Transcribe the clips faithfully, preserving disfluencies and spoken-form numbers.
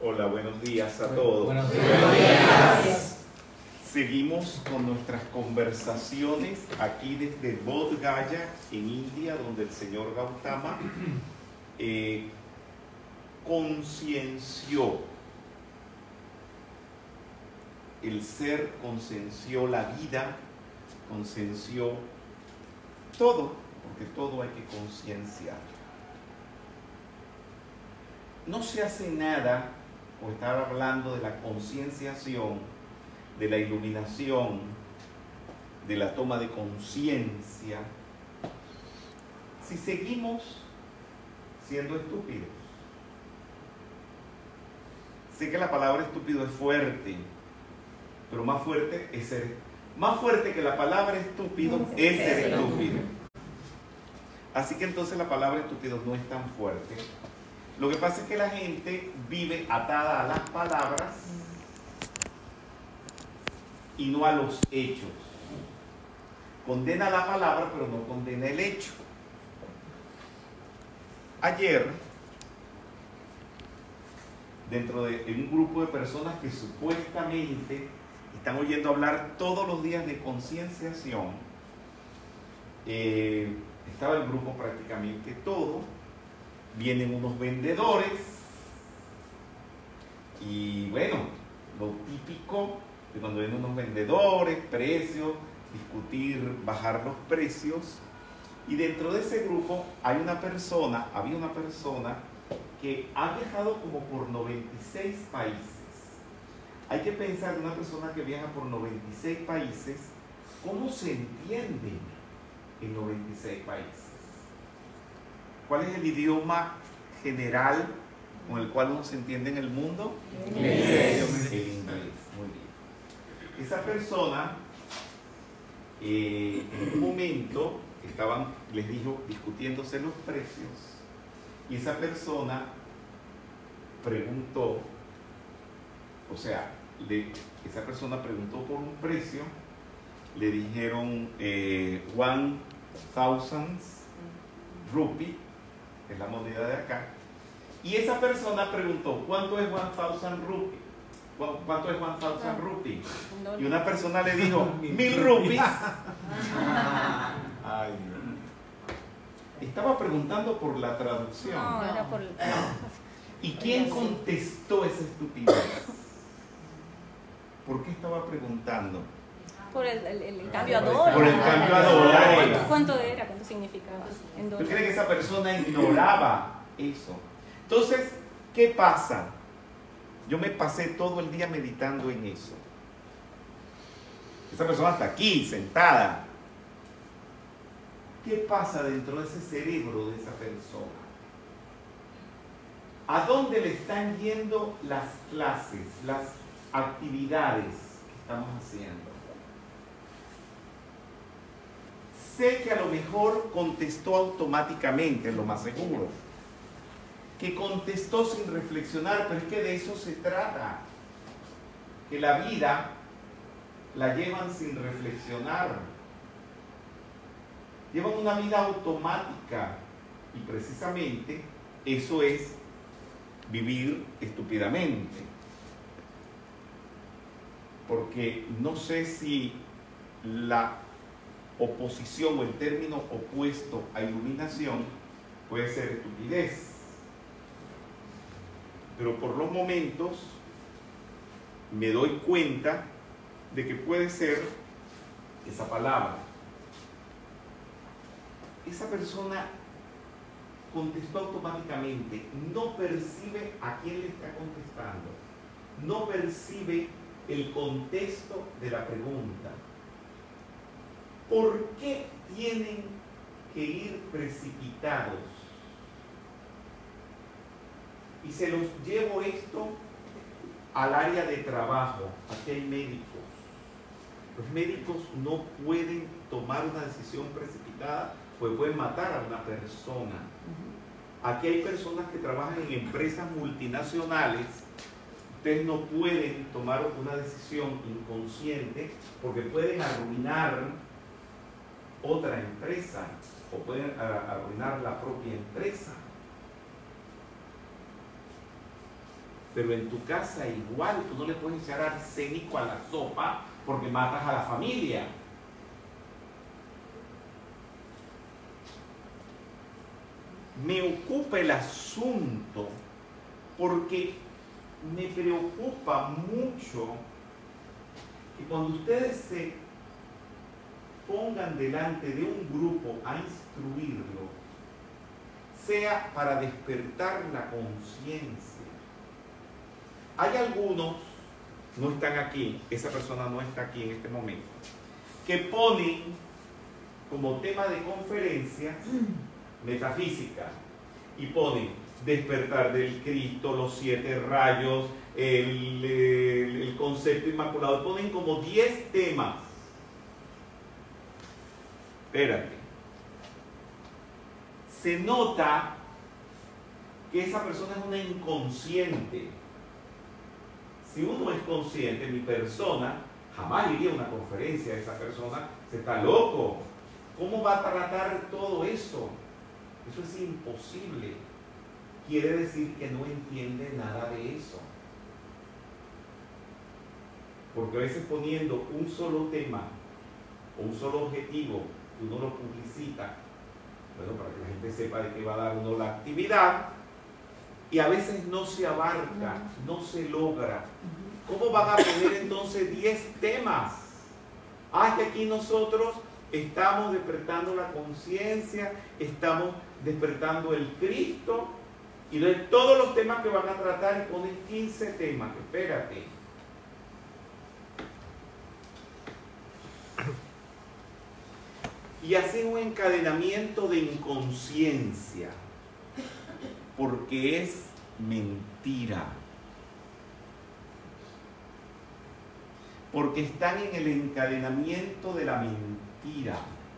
Hola, buenos días a todos. Buenos días. Buenos días. Seguimos con nuestras conversaciones aquí desde Bodh Gaya, en India, donde el señor Gautama eh, conciencia, el ser conciencia la vida, conciencia todo, porque todo hay que concienciar. No se hace nada por estar hablando de la concienciación, de la iluminación, de la toma de conciencia, si seguimos siendo estúpidos. Sé que la palabra estúpido es fuerte, pero más fuerte es ser, más fuerte que la palabra estúpido es ser estúpido. Así que entonces la palabra estúpido no es tan fuerte. Lo que pasa es que la gente vive atada a las palabras y no a los hechos. Condena la palabra, pero no condena el hecho. Ayer, dentro de un grupo de personas que supuestamente están oyendo hablar todos los días de concienciación, eh, estaba el grupo prácticamente todo. Vienen unos vendedores y bueno, lo típico de cuando vienen unos vendedores, precios, discutir, bajar los precios. Y dentro de ese grupo hay una persona, había una persona que ha viajado como por noventa y seis países. Hay que pensar en una persona que viaja por noventa y seis países, ¿cómo se entiende en noventa y seis países? ¿Cuál es el idioma general con el cual uno se entiende en el mundo? El inglés. El inglés, muy bien. Esa persona, eh, en un momento, estaban, les dijo, discutiéndose los precios, y esa persona preguntó, o sea, le, esa persona preguntó por un precio, le dijeron eh, one thousand rupee, es la moneda de acá, y esa persona preguntó, ¿cuánto es one thousand rupee? ¿Cuánto es one thousand rupee? Y una persona le dijo, mil rupees. Ay, estaba preguntando por la traducción. No, era por... ¿Y quién contestó esa estupidez? ¿Por qué estaba preguntando? Por el, el, el cambio a dólar. Por el cambio a dólares. ¿Cuánto, ¿Cuánto era? ¿Cuánto significaba? En ¿Tú dólares. crees que esa persona ignoraba eso? Entonces, ¿qué pasa? Yo me pasé todo el día meditando en eso. Esa persona está aquí, sentada. ¿Qué pasa dentro de ese cerebro de esa persona? ¿A dónde le están yendo las clases, las actividades que estamos haciendo? Sé que a lo mejor contestó automáticamente, lo más seguro. Que contestó sin reflexionar, pero es que de eso se trata. Que la vida la llevan sin reflexionar. Llevan una vida automática. Y precisamente eso es vivir estúpidamente. Porque no sé si la oposición o el término opuesto a iluminación puede ser estupidez. Pero por los momentos me doy cuenta de que puede ser esa palabra. Esa persona contestó automáticamente, no percibe a quién le está contestando, no percibe el contexto de la pregunta. ¿Por qué tienen que ir precipitados? Y se los llevo esto al área de trabajo. Aquí hay médicos. Los médicos no pueden tomar una decisión precipitada, pues pueden matar a una persona. Aquí hay personas que trabajan en empresas multinacionales. Ustedes no pueden tomar una decisión inconsciente porque pueden arruinar otra empresa o pueden arruinar la propia empresa. Pero en tu casa igual, tú no le puedes echar arsénico a la sopa porque matas a la familia. Me ocupa el asunto porque me preocupa mucho que cuando ustedes se pongan delante de un grupo a instruirlo, sea para despertar la conciencia. Hay algunos, no están aquí, esa persona no está aquí en este momento, que ponen como tema de conferencia metafísica y ponen despertar del Cristo, los siete rayos, el, el, el concepto inmaculado, ponen como diez temas. Espérate. Se nota que esa persona es una inconsciente. Si uno es consciente, mi persona, jamás iría a una conferencia de esa persona, se está loco. ¿Cómo va a tratar todo eso? Eso es imposible. Quiere decir que no entiende nada de eso. Porque a veces poniendo un solo tema o un solo objetivo, uno lo publicita, bueno, para que la gente sepa de qué va a dar uno la actividad, y a veces no se abarca, no se logra. ¿Cómo van a poner entonces diez temas? Ah, que aquí nosotros estamos despertando la conciencia, estamos despertando el Cristo, y de todos los temas que van a tratar y ponen quince temas. Espérate. Y hacen un encadenamiento de inconsciencia, porque es mentira. Porque están en el encadenamiento de la mentira.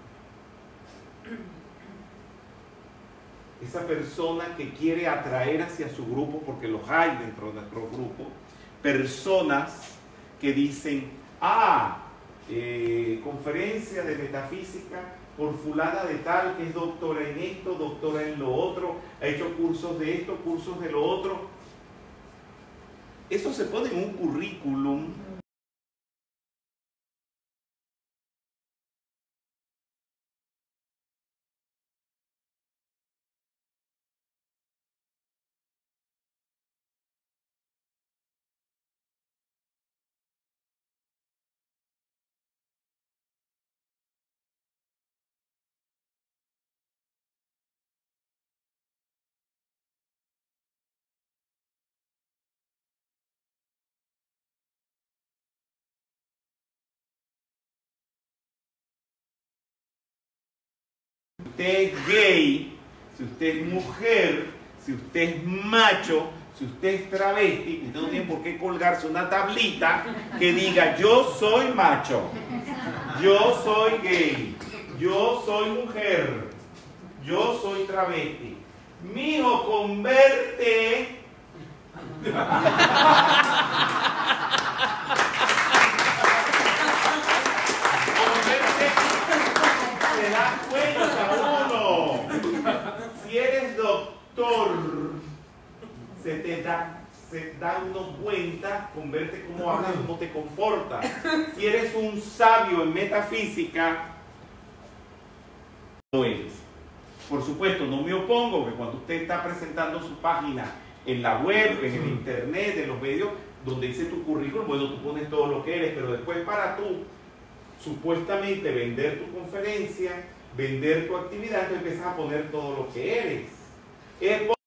Esa persona que quiere atraer hacia su grupo, porque los hay dentro de nuestro grupo, personas que dicen, ah, eh, conferencia de metafísica por fulana de tal, que es doctora en esto, doctora en lo otro, ha hecho cursos de esto, cursos de lo otro. Eso se pone en un currículum. Si usted es gay, si usted es mujer, si usted es macho, si usted es travesti, usted no tiene por qué colgarse una tablita que diga yo soy macho, yo soy gay, yo soy mujer, yo soy travesti. Mijo, converte. Te das cuenta uno. Si eres doctor, se te da, se da uno cuenta con verte cómo hablas, cómo te comportas. Si eres un sabio en metafísica, lo eres. Por supuesto, no me opongo que cuando usted está presentando su página en la web, en el internet, en los medios, donde dice tu currículum, bueno, tú pones todo lo que eres, pero después para tú supuestamente vender tu conferencia, vender tu actividad, tú empiezas a poner todo lo que eres. Es por...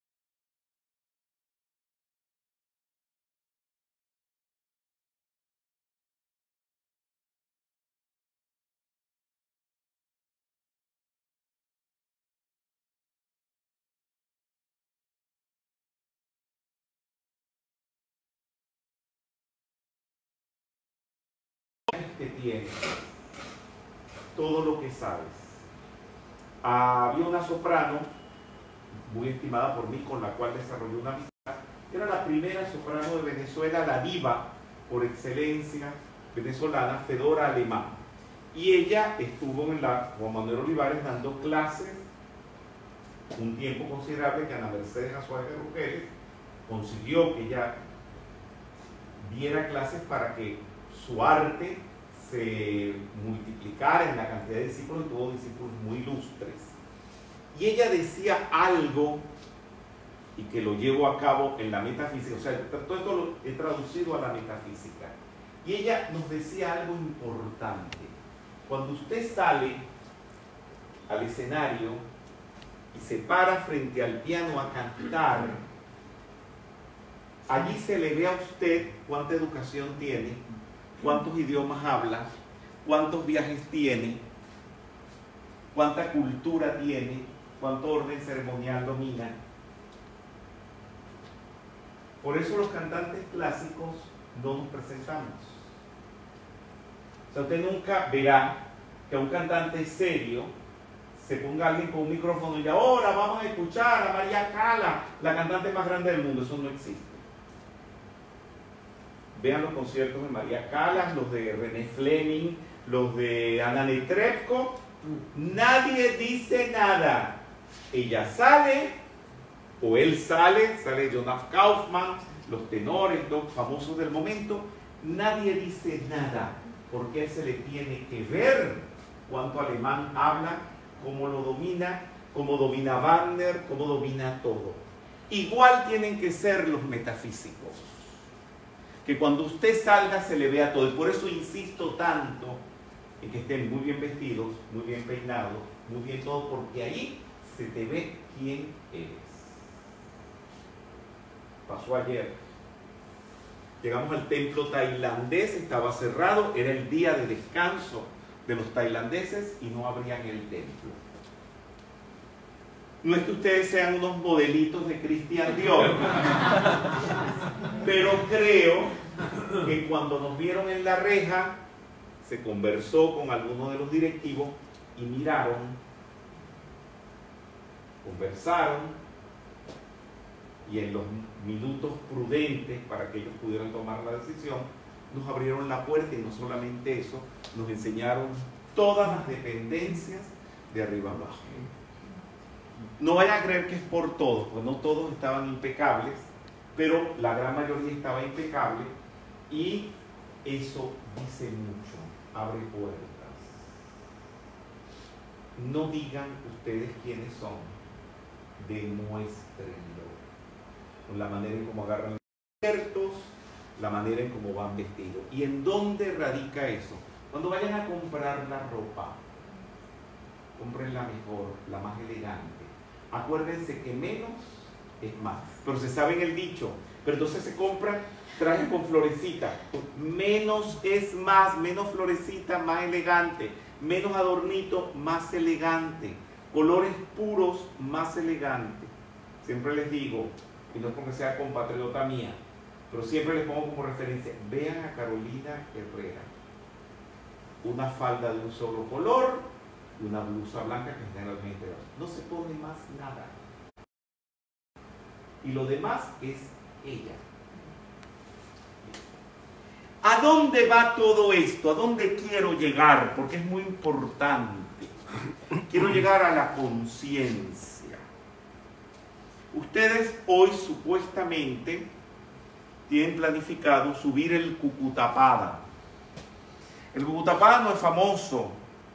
que tienes todo lo que sabes. Ah, había una soprano muy estimada por mí, con la cual desarrollé una amistad. Era la primera soprano de Venezuela, la diva por excelencia venezolana, Fedora Alemán. Y ella estuvo en la Juan Manuel Olivares dando clases un tiempo considerable, que Ana Mercedes Azuaje Rugeles consiguió que ella diera clases para que su arte se multiplicara en la cantidad de discípulos, y tuvo discípulos muy ilustres. Y ella decía algo, y que lo llevo a cabo en la metafísica, o sea, todo esto lo he traducido a la metafísica. Y ella nos decía algo importante. Cuando usted sale al escenario y se para frente al piano a cantar, allí se le ve a usted cuánta educación tiene, cuántos idiomas habla, cuántos viajes tiene, cuánta cultura tiene, cuánto orden ceremonial domina. Por eso los cantantes clásicos no nos presentamos. O sea, usted nunca verá que a un cantante serio se ponga alguien con un micrófono y ahora vamos a escuchar a María Cala, la cantante más grande del mundo. Eso no existe. Vean los conciertos de María Callas, los de René Fleming, los de Ana Netrebko. Nadie dice nada. Ella sale, o él sale, sale Jonas Kaufmann, los tenores, los famosos del momento. Nadie dice nada, porque a él se le tiene que ver cuánto alemán habla, cómo lo domina, cómo domina Wagner, cómo domina todo. Igual tienen que ser los metafísicos. Que cuando usted salga se le vea todo. Y por eso insisto tanto en que estén muy bien vestidos, muy bien peinados, muy bien todo, porque ahí se te ve quién eres. Pasó ayer. Llegamos al templo tailandés, estaba cerrado, era el día de descanso de los tailandeses y no abrían el templo. No es que ustedes sean unos modelitos de Christian Dior, pero creo que cuando nos vieron en la reja, se conversó con algunos de los directivos y miraron, conversaron, y en los minutos prudentes para que ellos pudieran tomar la decisión, nos abrieron la puerta, y no solamente eso, nos enseñaron todas las dependencias de arriba abajo. No vayan a creer que es por todos, pues no todos estaban impecables, pero la gran mayoría estaba impecable, y eso dice mucho, abre puertas. No digan ustedes quiénes son, demuéstrenlo, con la manera en cómo agarran los ciertos, la manera en cómo van vestidos. ¿Y en dónde radica eso? Cuando vayan a comprar la ropa, compren la mejor, la más elegante. Acuérdense que menos es más. Pero se sabe en el dicho, pero entonces se compran trajes con florecita. Menos es más, menos florecita, más elegante. Menos adornito, más elegante. Colores puros, más elegante. Siempre les digo, y no es porque sea compatriota mía, pero siempre les pongo como referencia, vean a Carolina Herrera. Una falda de un solo color y una blusa blanca que generalmente no se pone más nada. Y lo demás es ella. ¿A dónde va todo esto? ¿A dónde quiero llegar? Porque es muy importante. Quiero llegar a la conciencia. Ustedes hoy supuestamente tienen planificado subir el Cucutapada. El Cucutapada no es famoso.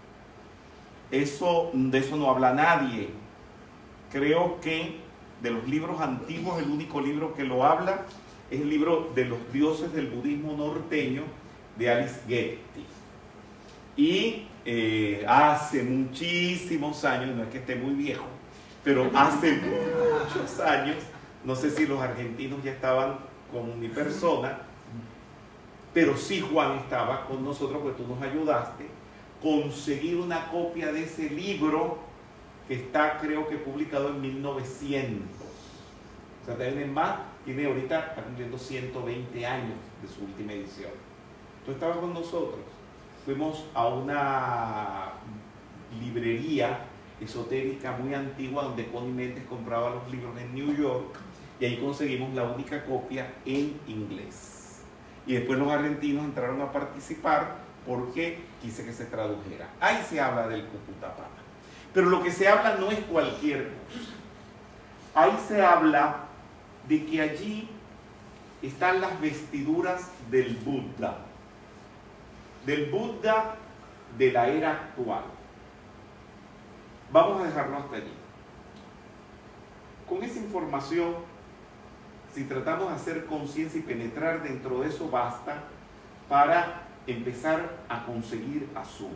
Eso, de eso no habla nadie. Creo que de los libros antiguos, el único libro que lo habla es el libro de los dioses del budismo norteño de Alice Getty. Y eh, hace muchísimos años, no es que esté muy viejo, pero hace muchos años, no sé si los argentinos ya estaban con mi persona, pero sí Juan estaba con nosotros, porque tú nos ayudaste, conseguir una copia de ese libro que está, creo que publicado en mil novecientos. O sea, tiene más, tiene ahorita, está cumpliendo ciento veinte años de su última edición. Tú estabas con nosotros. Fuimos a una librería esotérica muy antigua donde Connie Méndez compraba los libros en New York, y ahí conseguimos la única copia en inglés. Y después los argentinos entraron a participar porque quise que se tradujera. Ahí se habla del Cucutapada. Pero lo que se habla no es cualquier cosa. Ahí se habla de que allí están las vestiduras del Buda, del Buda de la era actual. Vamos a dejarlo hasta allí. Con esa información, si tratamos de hacer conciencia y penetrar dentro de eso, basta para empezar a conseguir asuntos.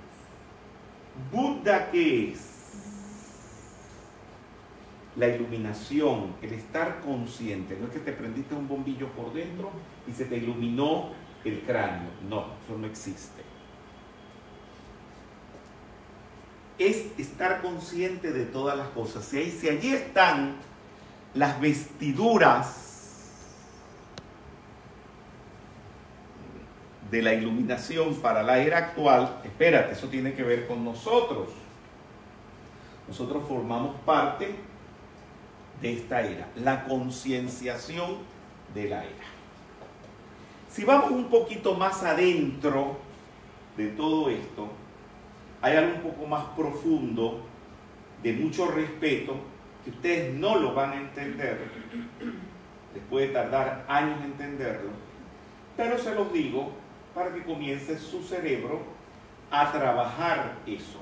¿Buda qué es? La iluminación, el estar consciente. No es que te prendiste un bombillo por dentro y se te iluminó el cráneo. No, eso no existe. Es estar consciente de todas las cosas. Si, si allí están las vestiduras de la iluminación para la era actual, espérate, eso tiene que ver con nosotros. Nosotros formamos parte de esta era, la concienciación de la era. Si vamos un poquito más adentro de todo esto, hay algo un poco más profundo, de mucho respeto, que ustedes no lo van a entender, les puede tardar años entenderlo, pero se los digo para que comience su cerebro a trabajar eso.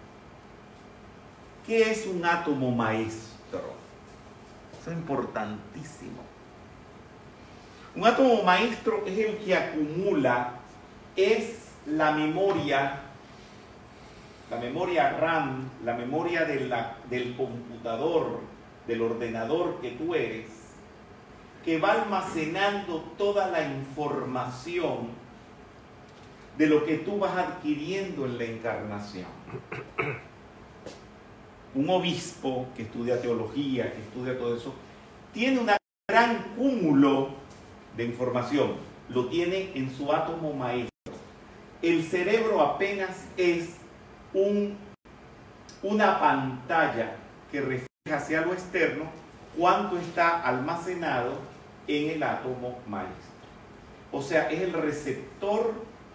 ¿Qué es un átomo maestro? Eso es importantísimo. Un átomo maestro es el que acumula, es la memoria, la memoria RAM, la memoria de la, del computador, del ordenador que tú eres, que va almacenando toda la información de lo que tú vas adquiriendo en la encarnación. Un obispo que estudia teología, que estudia todo eso, tiene un gran cúmulo de información, lo tiene en su átomo maestro. El cerebro apenas es un, una pantalla que refleja hacia lo externo cuánto está almacenado en el átomo maestro. O sea, es el receptor,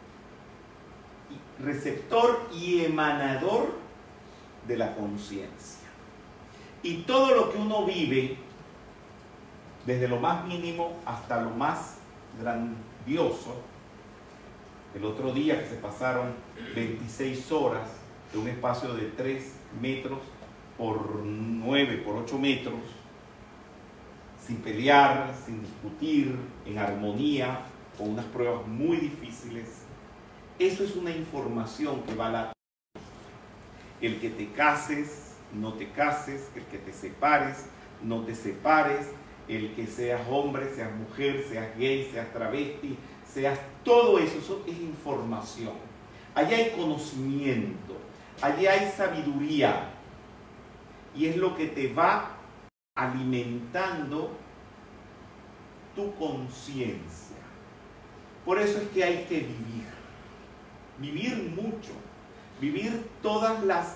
receptor y emanador de la conciencia. Y todo lo que uno vive, desde lo más mínimo hasta lo más grandioso, el otro día que se pasaron veintiséis horas de un espacio de tres metros por nueve, por ocho metros, sin pelear, sin discutir, en armonía, con unas pruebas muy difíciles. Eso es una información que va a la... El que te cases, no te cases, el que te separes, no te separes, el que seas hombre, seas mujer, seas gay, seas travesti, seas todo eso, eso es información. Allí hay conocimiento, allí hay sabiduría y es lo que te va alimentando tu conciencia. Por eso es que hay que vivir, vivir mucho, vivir todas las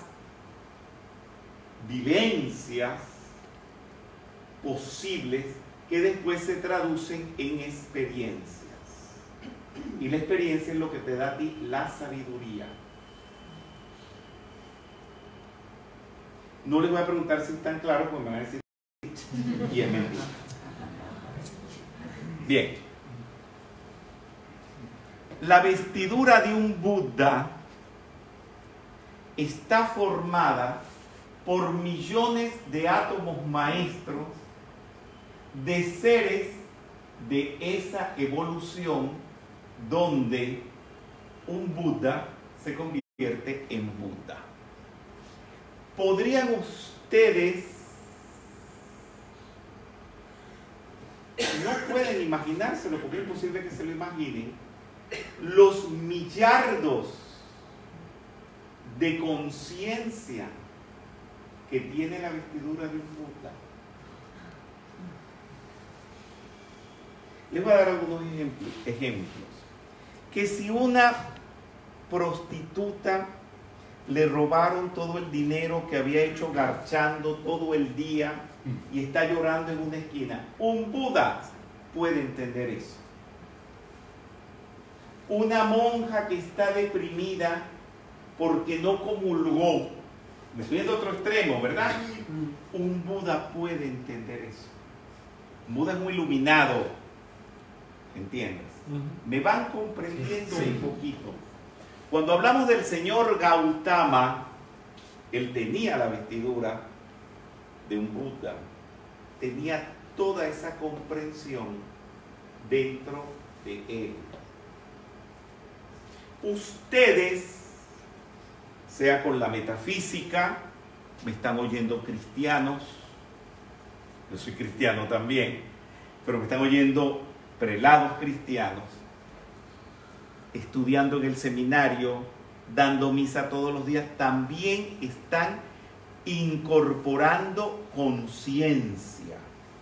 vivencias posibles que después se traducen en experiencias. Y la experiencia es lo que te da a ti la sabiduría. No les voy a preguntar si están claros porque me van a decir y es mentira. Bien. La vestidura de un Buda está formada por millones de átomos maestros de seres de esa evolución donde un Buda se convierte en Buda. ¿Podrían ustedes, no pueden imaginárselo porque es imposible que se lo imaginen, los millardos de conciencia que tiene la vestidura de un Buda? Les voy a dar algunos ejemplos, ejemplos. Que si una prostituta le robaron todo el dinero que había hecho garchando todo el día y está llorando en una esquina, un Buda puede entender eso. Una monja que está deprimida porque no comulgó, me estoy yendo a otro extremo, ¿verdad? Un Buda puede entender eso. Un Buda es muy iluminado, ¿Entiendes? Uh-huh. ¿Me van comprendiendo Sí. un poquito? Cuando hablamos del señor Gautama, él tenía la vestidura de un Buda, tenía toda esa comprensión dentro de él. Ustedes, sea con la metafísica, me están oyendo cristianos, yo soy cristiano también, pero me están oyendo prelados cristianos, estudiando en el seminario, dando misa todos los días, también están incorporando conciencia.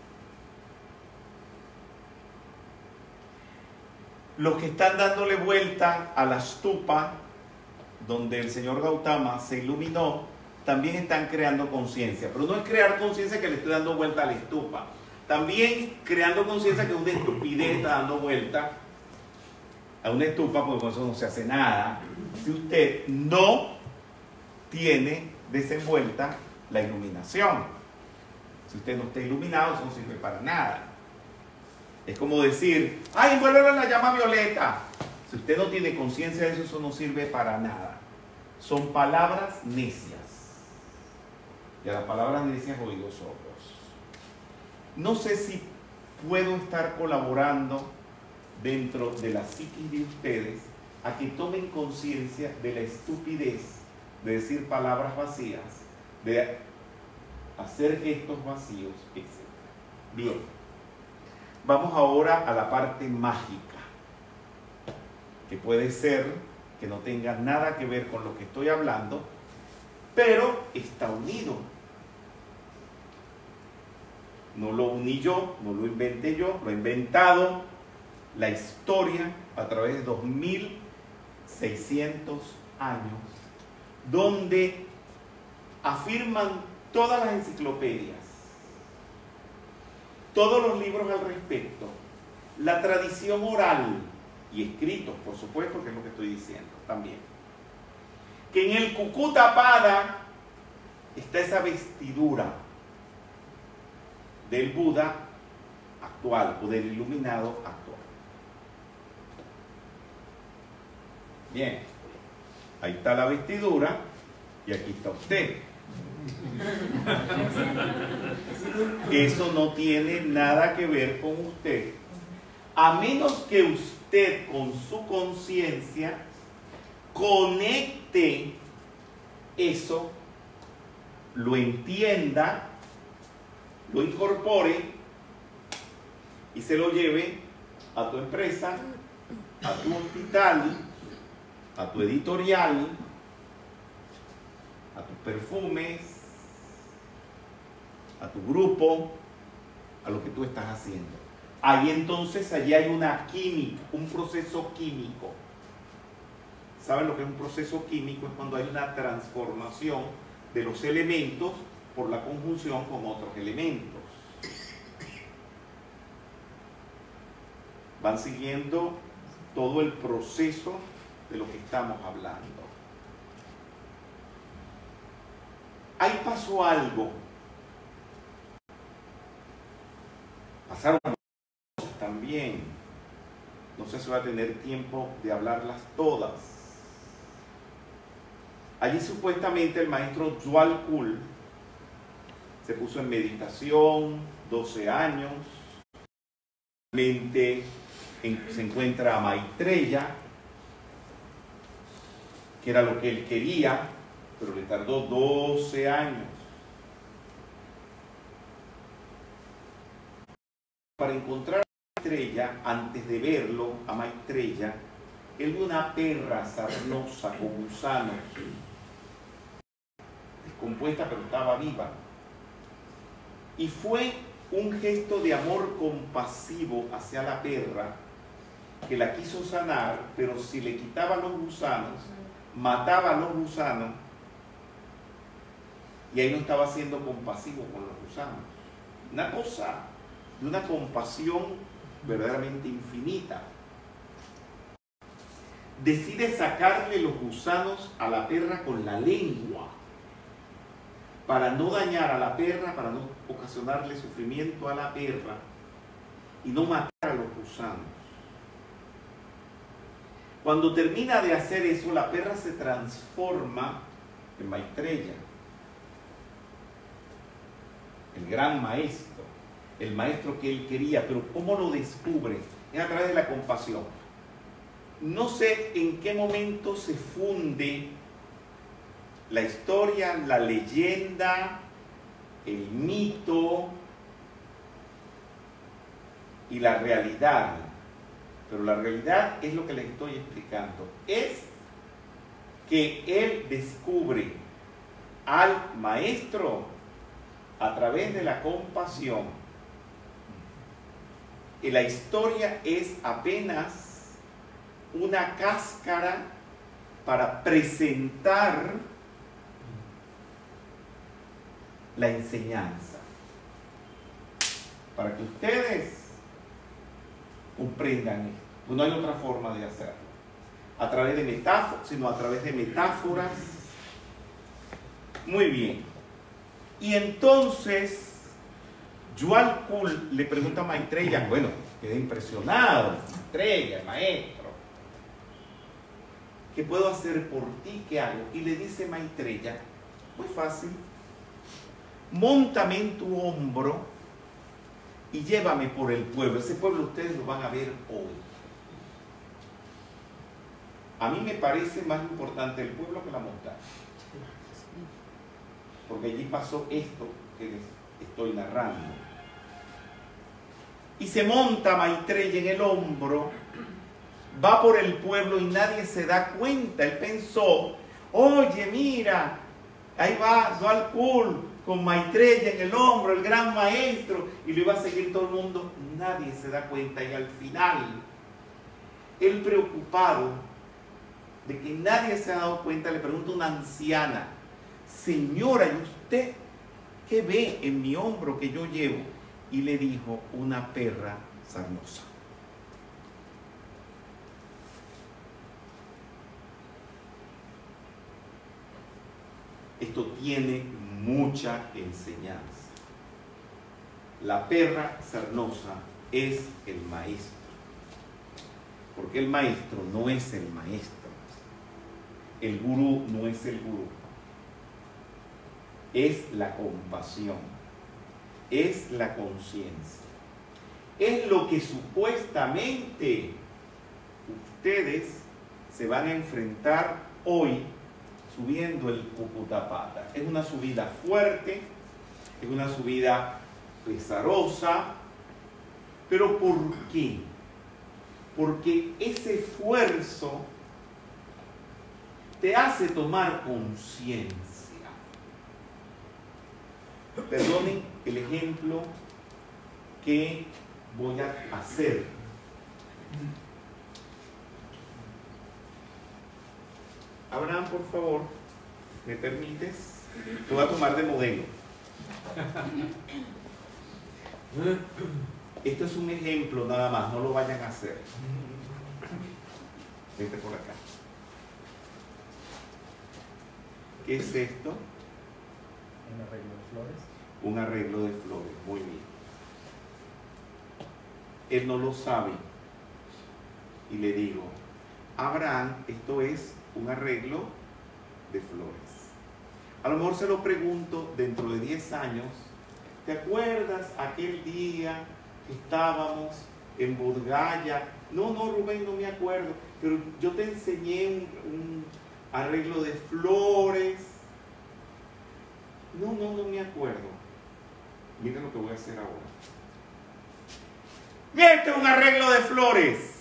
Los que están dándole vuelta a la stupa, donde el señor Gautama se iluminó, también están creando conciencia. Pero no es crear conciencia que le estoy dando vuelta a la estupa. También creando conciencia que es una estupidez está dando vuelta a una estupa, porque con eso no se hace nada. Si usted no tiene desenvuelta la iluminación. Si usted no está iluminado, eso no sirve para nada. Es como decir, ¡ay, envuélvelo en la llama violeta! Si usted no tiene conciencia de eso, eso no sirve para nada. Son palabras necias. Y a las palabras necias oídos sordos. No sé si puedo estar colaborando dentro de la psiquis de ustedes a que tomen conciencia de la estupidez de decir palabras vacías, de hacer gestos vacíos, etcétera. Bien, vamos ahora a la parte mágica, que puede ser que no tenga nada que ver con lo que estoy hablando, pero está unido. No lo uní yo, no lo inventé yo, lo he inventado la historia a través de dos mil seiscientos años, donde afirman todas las enciclopedias, todos los libros al respecto, la tradición oral y escritos, por supuesto, que es lo que estoy diciendo también, que en el Cucutapada está esa vestidura del Buda actual o del iluminado actual. Bien, ahí está la vestidura y aquí está usted. Eso no tiene nada que ver con usted, a menos que usted con su conciencia conecte eso, lo entienda, lo incorpore y se lo lleve a tu empresa, a tu hospital, a tu editorial, a tus perfumes, a tu grupo, a lo que tú estás haciendo. Ahí entonces, allí hay una química, un proceso químico. ¿Saben lo que es un proceso químico? Es cuando hay una transformación de los elementos por la conjunción con otros elementos. Van siguiendo todo el proceso de lo que estamos hablando. Ahí pasó algo. Pasaron cosas también. No sé si va a tener tiempo de hablarlas todas. Allí supuestamente el maestro Djwhal Khul se puso en meditación doce años. Mente en, se encuentra a Maitreya, que era lo que él quería, pero le tardó doce años. Para encontrar a Maitreya, antes de verlo, a Maitreya, él vio una perra sarnosa con gusanos, descompuesta pero estaba viva. Y fue un gesto de amor compasivo hacia la perra, que la quiso sanar, pero si le quitaba los gusanos, mataba a los gusanos, y ahí no estaba siendo compasivo con los gusanos. Una cosa de una compasión verdaderamente infinita. Decide sacarle los gusanos a la perra con la lengua, para no dañar a la perra, para no ocasionarle sufrimiento a la perra y no matar a los gusanos. Cuando termina de hacer eso, la perra se transforma en Maitreya, el gran maestro, el maestro que él quería. Pero ¿cómo lo descubre? Es a través de la compasión. No sé en qué momento se funde la historia, la leyenda, el mito y la realidad. Pero la realidad es lo que les estoy explicando. Es que él descubre al maestro a través de la compasión. Y la historia es apenas una cáscara para presentar la enseñanza, para que ustedes comprendan esto. Pues no hay otra forma de hacerlo, a través de metáforas, sino a través de metáforas. Muy bien. Y entonces Yuval Kul le pregunta a Maitreya, bueno, quedé impresionado, Maitreya, el maestro, ¿qué puedo hacer por ti? ¿Qué hago? Y le dice Maitreya, muy fácil, móntame en tu hombro y llévame por el pueblo. Ese pueblo ustedes lo van a ver hoy. A mí me parece más importante el pueblo que la montaña, porque allí pasó esto que les estoy narrando. Y se monta Maitreya en el hombro, va por el pueblo y nadie se da cuenta. Él pensó, oye, mira, ahí va Yuval Kul con Maitreya en el hombro, el gran maestro, y lo iba a seguir todo el mundo. Nadie se da cuenta, y al final, él preocupado de que nadie se ha dado cuenta, le pregunta a una anciana, señora, ¿y usted qué ve en mi hombro que yo llevo? Y le dijo, una perra sarnosa. Esto tiene mucha enseñanza. La perra sarnosa es el maestro, porque el maestro no es el maestro, el gurú no es el gurú, es la compasión, es la conciencia, es lo que supuestamente ustedes se van a enfrentar hoy subiendo el Cúcuta-Pata. Es una subida fuerte, es una subida pesarosa, pero ¿por qué? Porque ese esfuerzo te hace tomar conciencia. Perdonen el ejemplo que voy a hacer. Abraham, por favor, ¿me permites? Te voy a tomar de modelo. Esto es un ejemplo nada más, no lo vayan a hacer. Vete por acá. ¿Qué es esto? Un arreglo de flores. Un arreglo de flores, muy bien. Él no lo sabe. Y le digo, Abraham, esto es un arreglo de flores. A lo mejor se lo pregunto dentro de diez años. ¿Te acuerdas aquel día que estábamos en Bodgaya? No, no, Rubén, no me acuerdo. Pero yo te enseñé un, un arreglo de flores. No, no, no me acuerdo. Mira lo que voy a hacer ahora. ¡Este es un arreglo de flores!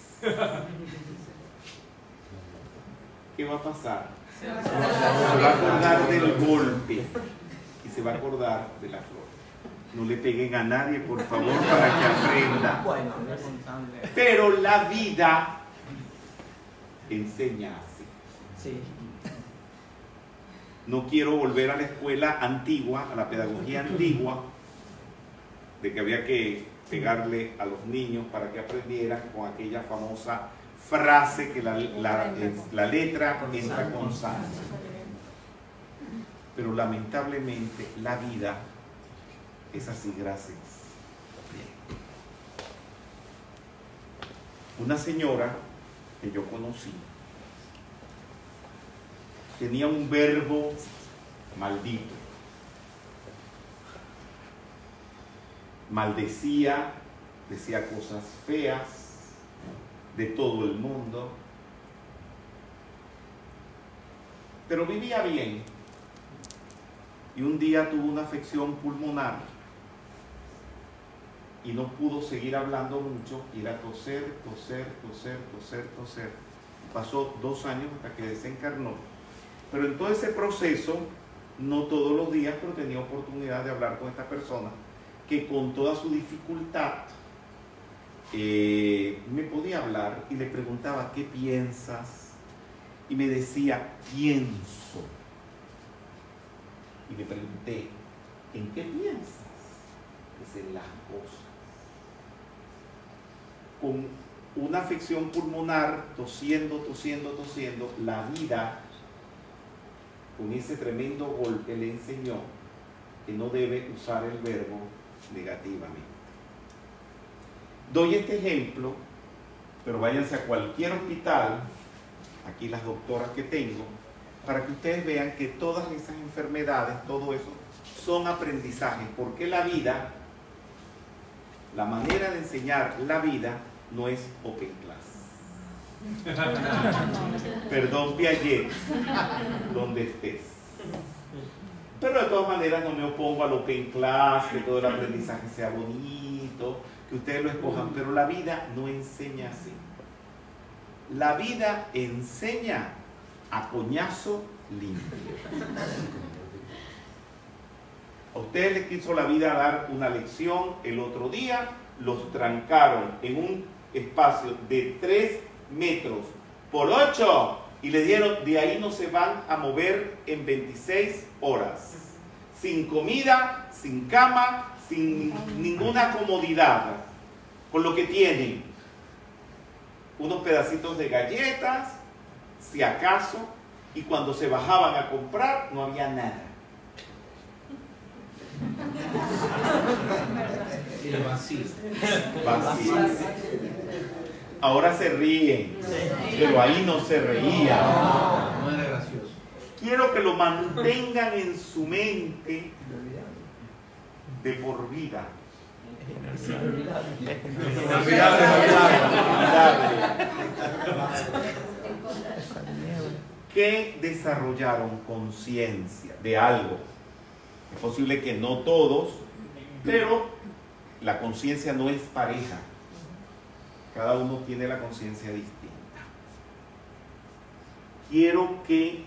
¿Qué va a pasar? Se va a acordar del golpe y se va a acordar de la flor. No le peguen a nadie, por favor, para que aprenda. Pero la vida enseña así. Sí. No quiero volver a la escuela antigua, a la pedagogía antigua, de que había que pegarle a los niños para que aprendieran con aquella famosa frase que la, la, la letra entra con sangre. Pero lamentablemente la vida es así, gracias. Una señora que yo conocí tenía un verbo maldito. Maldecía, decía cosas feas de todo el mundo, pero vivía bien. Y un día tuvo una afección pulmonar y no pudo seguir hablando mucho, y era toser, toser, toser, toser, toser. Pasó dos años hasta que desencarnó. Pero en todo ese proceso, no todos los días, pero tenía oportunidad de hablar con esta persona que con toda su dificultad eh, me podía hablar, y le preguntaba: ¿qué piensas? Y me decía: pienso. Y le pregunté: ¿en qué piensas? Dice: las cosas. Con una afección pulmonar, tosiendo, tosiendo, tosiendo, la vida, con ese tremendo golpe, le enseñó que no debe usar el verbo negativamente. Doy este ejemplo, pero váyanse a cualquier hospital, aquí las doctoras que tengo, para que ustedes vean que todas esas enfermedades, todo eso, son aprendizajes, porque la vida, la manera de enseñar la vida, no es open class. Perdón, Piaget, donde estés. Pero de todas maneras no me opongo al open class, que todo el aprendizaje sea bonito, que ustedes lo escojan, pero la vida no enseña así. La vida enseña a coñazo limpio. A ustedes les quiso la vida dar una lección el otro día, los trancaron en un espacio de tres metros por ocho y le dieron: de ahí no se van a mover en veintiséis horas, sin comida, sin cama, sin ninguna comodidad, con lo que tienen, unos pedacitos de galletas, si acaso, y cuando se bajaban a comprar no había nada. Y vacío. Vacío. Ahora se ríen, pero ahí no se reían. No era gracioso. Quiero que lo mantengan en su mente de por vida. Que desarrollaron conciencia de algo. Es posible que no todos, pero la conciencia no es pareja. Cada uno tiene la conciencia distinta. Quiero que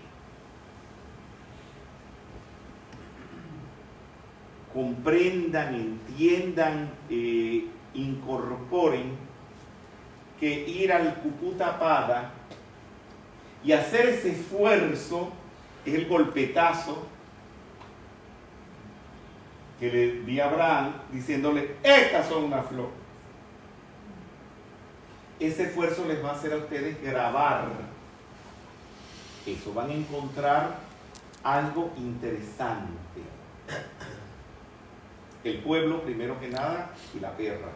comprendan, entiendan, eh, incorporen que ir al Cuputapada y hacer ese esfuerzo es el golpetazo que le di a Abraham diciéndole: estas son una flor. Ese esfuerzo les va a hacer a ustedes grabar eso. Van a encontrar algo interesante. El pueblo, primero que nada, y la perra.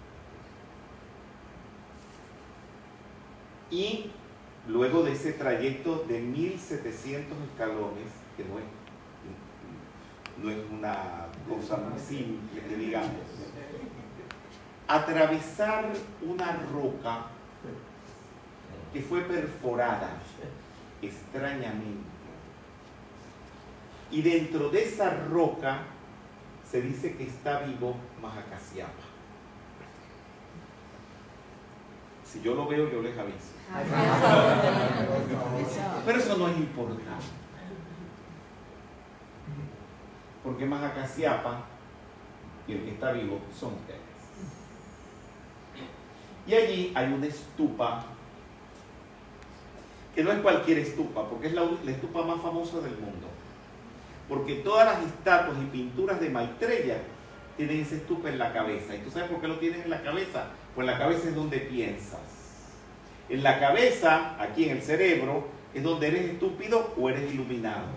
Y luego de ese trayecto de mil setecientos escalones, que no es, no es una cosa muy simple, que digamos, atravesar una roca que fue perforada extrañamente, y dentro de esa roca se dice que está vivo Mahakasiapa. Si yo lo veo, yo les aviso. Pero eso no es importante, porque Mahakasiapa y el que está vivo son ustedes. Y allí hay una estupa, que no es cualquier estupa, porque es la, la estupa más famosa del mundo. Porque todas las estatuas y pinturas de Maitreya tienen esa estupa en la cabeza. ¿Y tú sabes por qué lo tienes en la cabeza? Pues en la cabeza es donde piensas. En la cabeza, aquí en el cerebro, es donde eres estúpido o eres iluminado.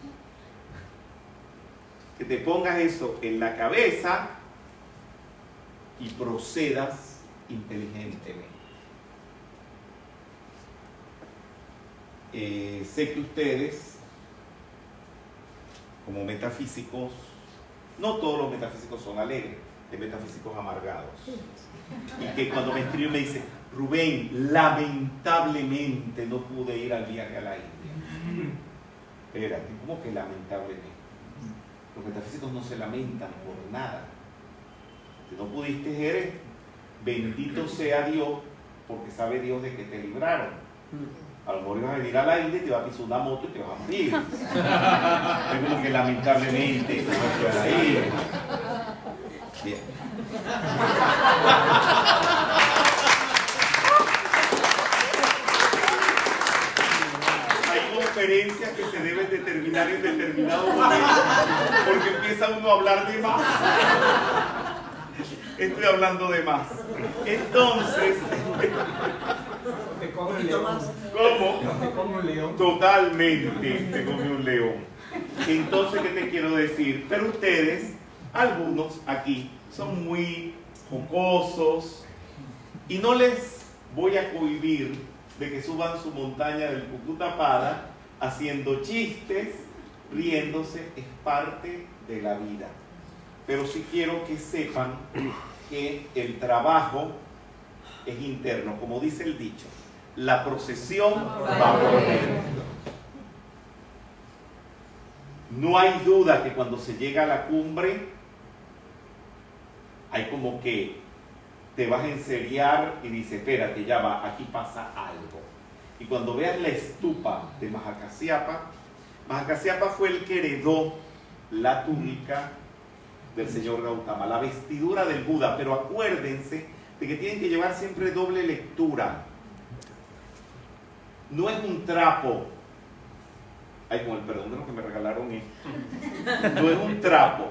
Que te pongas eso en la cabeza y procedas inteligentemente. Eh, sé que ustedes como metafísicos, no todos los metafísicos son alegres, hay metafísicos amargados. Y que cuando me escribe me dice, Rubén, lamentablemente no pude ir al viaje a la India. Espérate, ¿cómo que lamentablemente? Los metafísicos no se lamentan por nada. Si no pudiste, eres bendito sea Dios, porque sabe Dios de que te libraron. A lo mejor ibas a venir a la India y te va a pisar una moto y te vas a morir. Es como que lamentablemente no fui a la India. Bien. Hay conferencias que se deben de terminar en determinado momento porque empieza uno a hablar de más. Estoy hablando de más. Entonces, Te come un león. ¿cómo? Te come un león. Totalmente te come un león. Entonces, ¿qué te quiero decir? Pero ustedes, algunos aquí, son muy jocosos y no les voy a cohibir de que suban su montaña del Cucutapada haciendo chistes, riéndose, es parte de la vida. Pero sí quiero que sepan que el trabajo es interno, como dice el dicho, la procesión va por dentro. No hay duda que cuando se llega a la cumbre hay como que te vas a enseriar y dices, espérate, ya va, aquí pasa algo. Y cuando veas la estupa de Mahakasiapa, Mahakasiapa fue el que heredó la túnica del señor Gautama, la vestidura del Buda, pero acuérdense de que tienen que llevar siempre doble lectura. No es un trapo. Ay, con el perdón de lo que me regalaron esto. No es un trapo.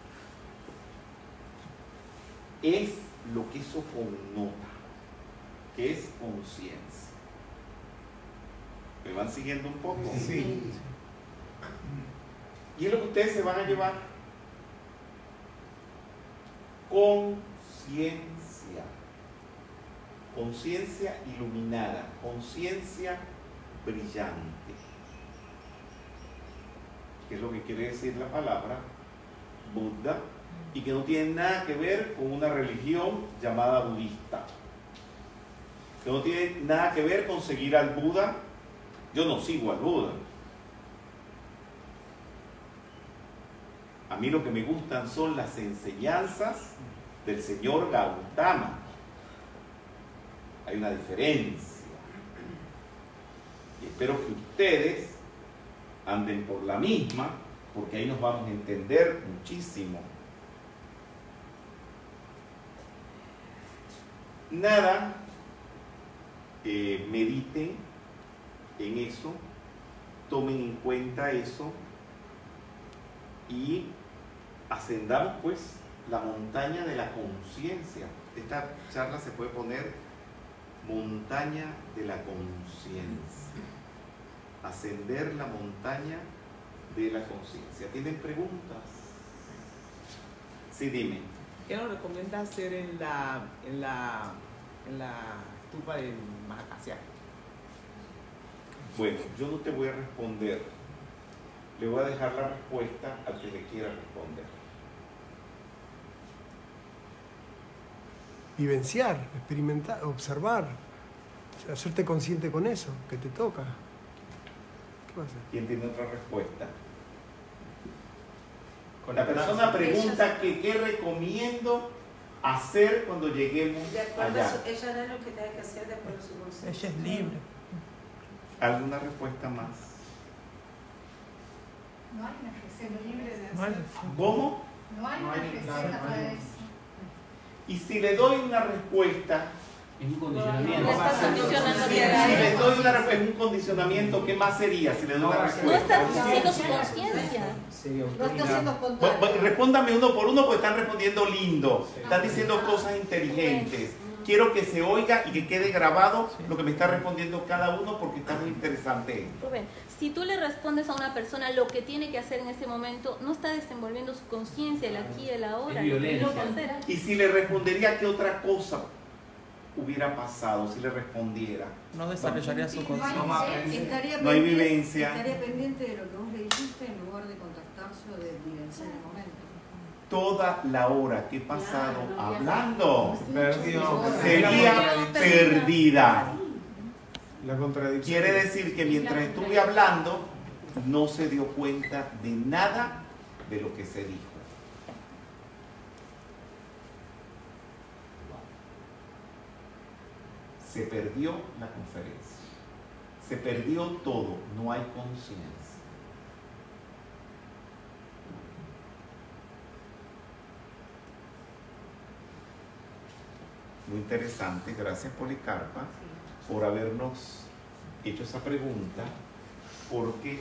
Es lo que eso connota, que es conciencia. ¿Me van siguiendo un poco? Sí. Y es lo que ustedes se van a llevar. Conciencia. Conciencia iluminada, conciencia brillante. ¿Qué es lo que quiere decir la palabra Buda? Y que no tiene nada que ver con una religión llamada budista. Que no tiene nada que ver con seguir al Buda. Yo no sigo al Buda. A mí lo que me gustan son las enseñanzas del señor Gautama. Hay una diferencia. Y espero que ustedes anden por la misma, porque ahí nos vamos a entender muchísimo. Nada, eh, mediten en eso, tomen en cuenta eso y ascendamos pues la montaña de la conciencia. Esta charla se puede poner montaña de la conciencia. Ascender la montaña de la conciencia. ¿Tienen preguntas? Sí, dime. ¿Qué nos recomienda hacer en la, en la, en la estupa de Mahakasiapa? Bueno, yo no te voy a responder. Le voy a dejar la respuesta al que le quiera responder. Vivenciar, experimentar, observar, hacerte consciente con eso, que te toca. ¿Qué pasa? ¿Quién tiene otra respuesta? La persona pregunta que qué recomiendo hacer cuando lleguemos De acuerdo a allá. su- ella hará lo que tenga que hacer de acuerdo a su conciencia. Ella es libre. ¿Alguna respuesta más? No hay una receta libre de No hay hacer. ¿Cómo? No hay No una hay- receta claro, no para hay- eso. Y si le doy una respuesta, Es un Le condicionamiento. estás condicionando si que le haga doy eso. una respuesta, un condicionamiento, ¿qué más sería si le doy una No respuesta? estás haciendo su conciencia. Sería No está autoridad. siendo Bu- bu- espontáneo. Respóndame uno por uno porque están respondiendo lindo, están diciendo cosas inteligentes. Quiero que se oiga y que quede grabado lo que me está respondiendo cada uno porque está muy interesante esto. Rubén, si tú le respondes a una persona lo que tiene que hacer en ese momento, no está desenvolviendo su conciencia, el aquí y el ahora. Es lo que tiene que violencia. hacer. Y si le respondería qué otra cosa hubiera pasado, si le respondiera. No desarrollaría su No hay conciencia. Vamos a vivencia. aprender. Estaría No hay pendiente- vivencia. Estaría pendiente de lo que vos le dijiste en lugar de contactar cansancio de vivencia en el momento. Toda la hora que he pasado Claro, no había- hablando Perdió. sería perdida. La contradicción. Quiere decir que mientras estuve hablando, no se dio cuenta de nada de lo que se dijo. Se perdió la conferencia. Se perdió todo. No hay conciencia. Muy interesante. Gracias, Policarpa, por habernos hecho esa pregunta, porque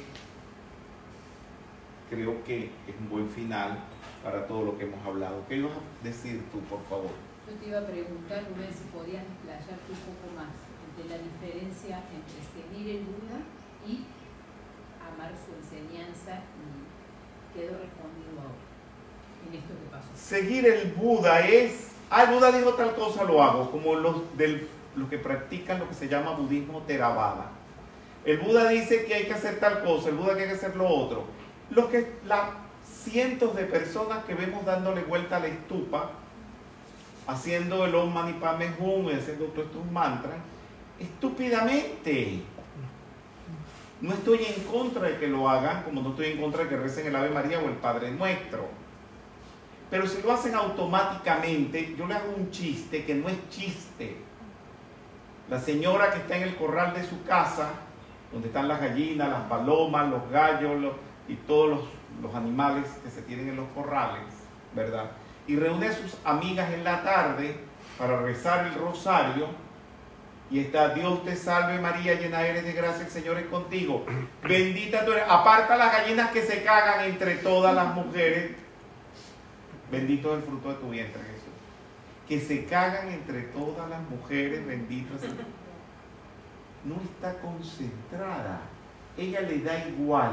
creo que es un buen final para todo lo que hemos hablado. ¿Qué ibas a decir tú, por favor? Yo te iba a preguntar, Rubén, si podías explayarte un poco más entre la diferencia entre seguir el Buda y amar su enseñanza, y quedó respondido ahora, en esto que pasó. Seguir el Buda es, ah, el Buda dijo tal cosa, lo hago, como los, del, los que practican lo que se llama budismo Theravada. El Buda dice que hay que hacer tal cosa, el Buda que hay que hacer lo otro. Los que, las cientos de personas que vemos dándole vuelta a la estupa, haciendo el Om Mani Padme Hum y haciendo todos estos mantras, estúpidamente. No estoy en contra de que lo hagan, como no estoy en contra de que recen el Ave María o el Padre Nuestro. Pero si lo hacen automáticamente, yo le hago un chiste que no es chiste. La señora que está en el corral de su casa, donde están las gallinas, las palomas, los gallos los, y todos los, los animales que se tienen en los corrales, ¿verdad? Y reúne a sus amigas en la tarde para rezar el rosario, y está: Dios te salve María, llena eres de gracia, el Señor es contigo, bendita tú eres, aparta las gallinas que se cagan entre todas las mujeres, bendito es el fruto de tu vientre, Jesús, que se cagan entre todas las mujeres, bendito es el... No está concentrada, ella le da igual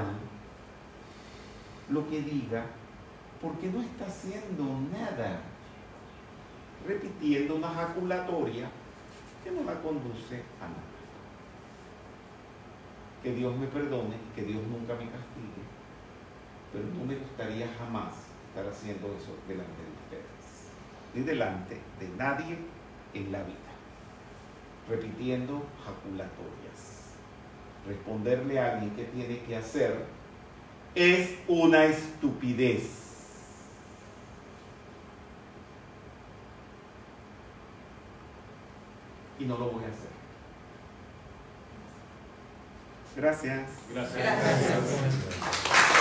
lo que diga, porque no está haciendo nada, repitiendo una jaculatoria que no la conduce a nada. Que Dios me perdone y que Dios nunca me castigue, pero no me gustaría jamás estar haciendo eso delante de ustedes, ni delante de nadie en la vida, repitiendo jaculatorias. Responderle a alguien que tiene que hacer es una estupidez. Y no lo voy a hacer. Gracias. Gracias. Gracias.